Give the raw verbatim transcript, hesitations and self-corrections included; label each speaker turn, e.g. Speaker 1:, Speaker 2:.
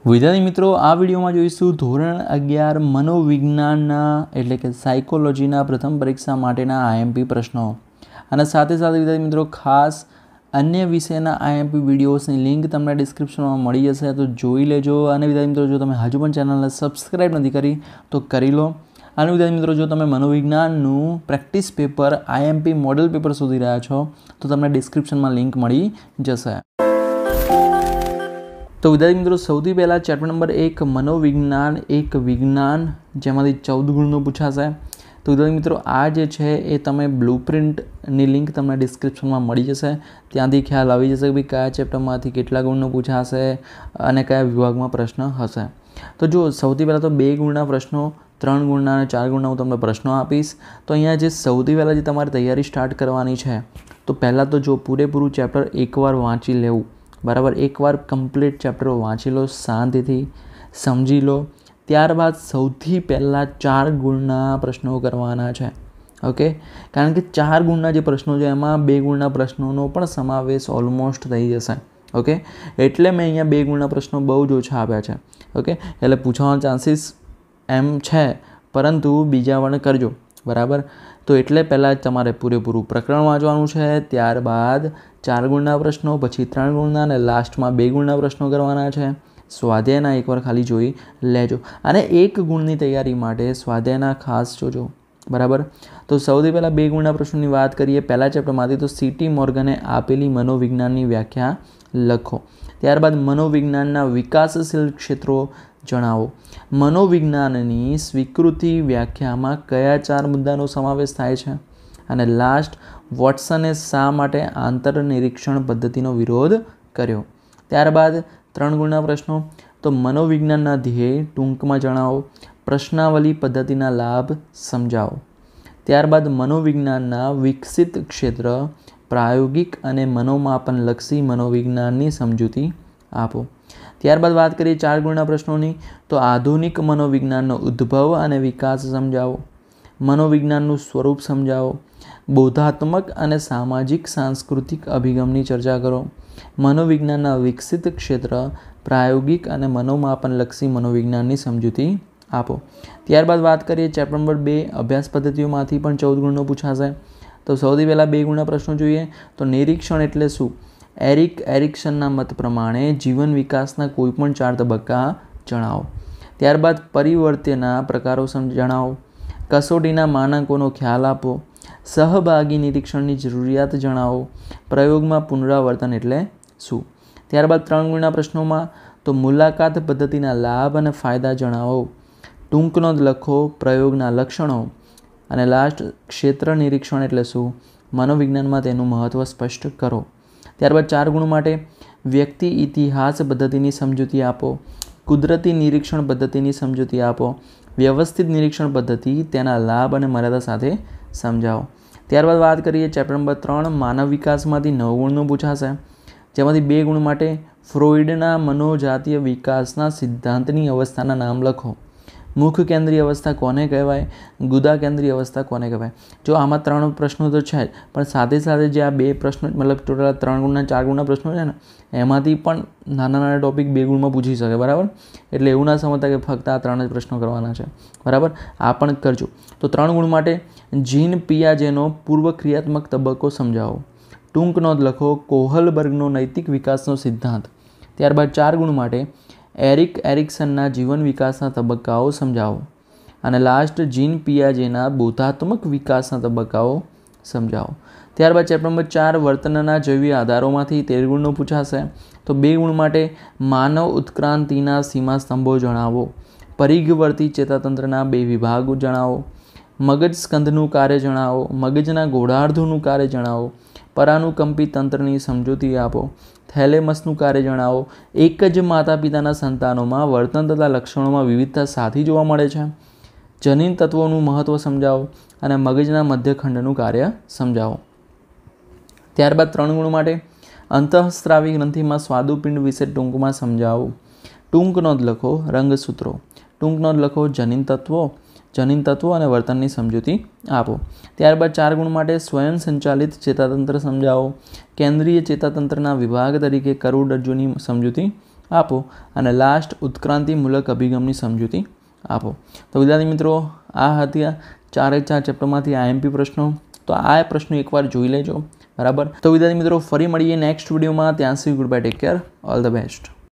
Speaker 1: વિદ્યાર્થી મિત્રો, આ વિડીયોમાં જોઈશું ધોરણ અગિયાર મનોવિજ્ઞાનના એટલે કે સાયકોલોજીના પ્રથમ પરીક્ષા માટેના આઈએમપી પ્રશ્નો અને સાથે સાથે વિદ્યાર્થી મિત્રો ખાસ અન્ય વિષયના આઈએમપી વિડીયોઝની લિંક તમને ડિસ્ક્રિપ્શનમાં મળી જશે, તો જોઈ લેજો. અને વિદ્યાર્થી મિત્રો, જો તમે હજુ પણ ચેનલને સબસ્ક્રાઈબ નથી કરી તો કરી લો. અને વિદ્યાર્થી મિત્રો, જો તમે મનોવિજ્ઞાનનું practice paper IMP model paper શોધી રહ્યા છો તો તમને ડિસ્ક્રિપ્શનમાં લિંક મળી જશે. તો વિદ્યાર્થી મિત્રો, સૌથી પહેલાં ચેપ્ટર નંબર એક મનોવિજ્ઞાન એક વિજ્ઞાન, જેમાંથી ચૌદ ગુણનું પૂછાશે. તો વિદ્યાર્થી મિત્રો, આ જે છે એ તમે બ્લુ પ્રિન્ટની લિંક તમને ડિસ્ક્રિપ્શનમાં મળી જશે. ત્યાંથી ખ્યાલ આવી જશે કે ભાઈ કયા ચેપ્ટરમાંથી કેટલા ગુણનું પૂછાશે અને કયા વિભાગમાં પ્રશ્ન હશે. તો જો સૌથી પહેલાં તો બે ગુણના પ્રશ્નો, ત્રણ ગુણના અને ચાર ગુણના હું તમને પ્રશ્નો આપીશ. તો અહીંયા જે સૌથી પહેલાં જે તમારે તૈયારી સ્ટાર્ટ કરવાની છે, તો પહેલાં તો જો પૂરેપૂરું ચેપ્ટર એકવાર વાંચી લેવું. બરાબર, એકવાર કમ્પ્લીટ ચેપ્ટર વાંચી લો, શાંતિથી સમજી લો. ત્યારબાદ સૌથી પહેલાં ચાર ગુણના પ્રશ્નો કરવાના છે. ઓકે, કારણ કે ચાર ગુણના જે પ્રશ્નો છે એમાં બે ગુણના પ્રશ્નોનો પણ સમાવેશ ઓલમોસ્ટ થઈ જશે. ઓકે, એટલે મેં અહીંયા બે ગુણના પ્રશ્નો બહુ જ ઓછા આપ્યા છે. ઓકે, એટલે પૂછવાનો ચાન્સીસ એમ છે, પરંતુ બીજા વણ કરજો. બરાબર, તો એટલે પહેલાં તમારે પૂરેપૂરું પ્રકરણ વાંચવાનું છે, ત્યારબાદ ચાર ગુણના પ્રશ્નો, પછી ત્રણ ગુણના અને લાસ્ટમાં બે ગુણના પ્રશ્નો કરવાના છે. સ્વાધ્યાયના એકવાર ખાલી જોઈ લેજો અને એક ગુણની તૈયારી માટે સ્વાધ્યાયના ખાસ જોજો. બરાબર, તો સૌથી પહેલાં બે ગુણના પ્રશ્નોની વાત કરીએ પહેલા ચેપ્ટરમાંથી. તો સીટી મોર્ગને આપેલી મનોવિજ્ઞાનની વ્યાખ્યા લખો. ત્યારબાદ મનોવિજ્ઞાનના વિકાસશીલ ક્ષેત્રો જણાવો. મનોવિજ્ઞાનની સ્વીકૃતિ વ્યાખ્યામાં કયા ચાર મુદ્દાનો સમાવેશ થાય છે? અને લાસ્ટ, વોટસને શા માટે આંતરનિરીક્ષણ પદ્ધતિનો વિરોધ કર્યો? ત્યારબાદ ત્રણ ગુણના પ્રશ્નો. તો મનોવિજ્ઞાનના ધ્યેય ટૂંકમાં જણાવો. પ્રશ્નાવલી પદ્ધતિના લાભ સમજાવો. ત્યારબાદ મનોવિજ્ઞાનના વિકસિત ક્ષેત્ર, પ્રાયોગિક અને મનોમાપનલક્ષી મનોવિજ્ઞાનની સમજૂતી આપો. ત્યારબાદ વાત કરીએ ચાર ગુણના પ્રશ્નોની. તો આધુનિક મનોવિજ્ઞાનનો ઉદ્ભવ અને વિકાસ સમજાવો. મનોવિજ્ઞાનનું સ્વરૂપ સમજાવો. બોધાત્મક અને સામાજિક સાંસ્કૃતિક અભિગમની ચર્ચા કરો. મનોવિજ્ઞાનના વિકસિત ક્ષેત્ર, પ્રાયોગિક અને મનોમાપનલક્ષી મનોવિજ્ઞાનની સમજૂતી આપો. ત્યારબાદ વાત કરીએ ચેપ્ટર નંબર બે અભ્યાસ પદ્ધતિઓમાંથી પણ ચૌદ ગુણનો પૂછાશે. તો સૌથી પહેલાં બે ગુણના પ્રશ્નો જોઈએ. તો નિરીક્ષણ એટલે શું? એરિક એરિક્સનના મત પ્રમાણે જીવન વિકાસના કોઈપણ ચાર તબક્કા જણાવો. ત્યારબાદ પરિવર્તનના પ્રકારો જણાવો. કસોટીના માનકોનો ખ્યાલ આપો. સહભાગી નિરીક્ષણની જરૂરિયાત જણાવો. પ્રયોગમાં પુનરાવર્તન એટલે શું? ત્યારબાદ ત્રણ ગુણના પ્રશ્નોમાં તો મુલાકાત પદ્ધતિના લાભ અને ફાયદા જણાવો. ટૂંક નોંધ લખો. પ્રયોગના લક્ષણો અને લાસ્ટ, ક્ષેત્ર નિરીક્ષણ એટલે શું? મનોવિજ્ઞાનમાં તેનું મહત્ત્વ સ્પષ્ટ કરો. ત્યારબાદ ચાર ગુણ માટે વ્યક્તિ ઇતિહાસ પદ્ધતિની સમજૂતી આપો. કુદરતી નિરીક્ષણ પદ્ધતિની સમજૂતી આપો. વ્યવસ્થિત નિરીક્ષણ પદ્ધતિ, તેના લાભ અને મર્યાદા સાથે સમજાવો. ત્યારબાદ વાત કરીએ ચેપ્ટર નંબર ત્રણ માનવ વિકાસમાંથી નવ ગુણનું પૂછાશે, જેમાંથી બે ગુણ માટે ફ્રોઇડના મનોજાતીય વિકાસના સિદ્ધાંતની અવસ્થાના નામ લખો. મુખ કેન્દ્રીય અવસ્થા કોને કહેવાય? ગુદા કેન્દ્રીય અવસ્થા કોને કહેવાય? જો આમાં ત્રણ પ્રશ્નો તો છે જ, પણ સાથે સાથે જે આ બે પ્રશ્નો મતલબ ટોટલ ત્રણ ગુણના ચાર ગુણના પ્રશ્નો છે ને, એમાંથી પણ નાના નાના ટોપિક બે ગુણમાં પૂછી શકે. બરાબર, એટલે એવું ના સમજતા કે ફક્ત આ ત્રણ જ પ્રશ્નો કરવાના છે. બરાબર, આ પણ કરજો. તો ત્રણ ગુણ માટે જીન પિયાજેનો પૂર્વ ક્રિયાત્મક તબક્કો સમજાવો. ટૂંક નોંધ લખો. કોહલબર્ગનો નૈતિક વિકાસનો સિદ્ધાંત. ત્યારબાદ ચાર ગુણ માટે એરિક એરિક્સનના જીવન વિકાસના તબક્કાઓ સમજાવો. અને લાસ્ટ, જીન પિયાજેના બોધાત્મક વિકાસના તબક્કાઓ સમજાવો. ત્યારબાદ ચેપ્ટર નંબર ચાર વર્તનના જૈવિક આધારોમાંથી તેર ગુણનો પૂછાશે. તો બે ગુણ માટે માનવ ઉત્ક્રાંતિના સીમા સ્તંભો જણાવો. પરિઘવર્તી ચેતાતંત્રના બે વિભાગો જણાવો. મગજ સ્કંધનું કાર્ય જણાવો. મગજના ગોળાર્ધોનું કાર્ય જણાવો. પરાનુકંપી તંત્રની સમજૂતી આપો. થેલેમસનું કાર્ય જણાવો. એક જ માતા પિતાના સંતાનોમાં વર્તન તથા લક્ષણોમાં વિવિધતા સાથી જોવા મળે છે. જનીન તત્વોનું મહત્ત્વ સમજાવો અને મગજના મધ્યખંડનું કાર્ય સમજાવો. ત્યારબાદ ત્રણ ગુણ માટે અંતઃસ્ત્રાવી ગ્રંથિમાં સ્વાદુપિંડ વિશે ટૂંકમાં સમજાવો. ટૂંક નોંધ લખો. રંગસૂત્રો. ટૂંક નોંધ લખો. જનીન તત્વો જનીન તત્વો અને વર્તનની સમજૂતી આપો. ત્યારબાદ ચાર ગુણ માટે સ્વયં સંચાલિત ચેતાતંત્ર સમજાવો. કેન્દ્રીય ચેતાતંત્રના વિભાગ તરીકે કરોડરજ્જુની સમજૂતી આપો અને લાસ્ટ ઉત્ક્રાંતિમૂલક અભિગમની સમજૂતી આપો. તો વિદ્યાર્થી મિત્રો આ હતા ચારે ચાર ચેપ્ટરમાંથી આઈએમપી પ્રશ્નો. તો આ પ્રશ્નો એકવાર જોઈ લેજો, બરાબર. તો વિદ્યાર્થી મિત્રો ફરી મળીએ નેક્સ્ટ વિડીયોમાં. ત્યાં સુધી good bye, take care, all the best.